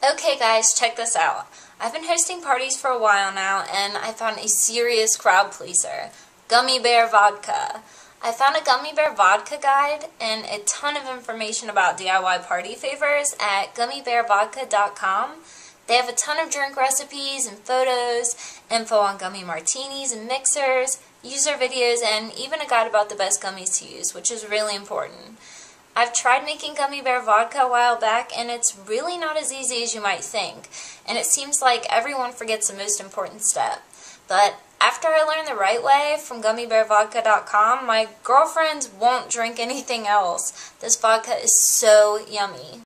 Okay guys, check this out. I've been hosting parties for a while now, and I found a serious crowd pleaser. Gummy Bear Vodka. I found a Gummy Bear Vodka guide and a ton of information about DIY party favors at gummibearvodka.com. They have a ton of drink recipes and photos, info on gummy martinis and mixers, user videos, and even a guide about the best gummies to use, which is really important. I've tried making Gummy Bear Vodka a while back, and it's really not as easy as you might think, and it seems like everyone forgets the most important step. But after I learned the right way from gummibearvodka.com, my girlfriends won't drink anything else. This vodka is so yummy.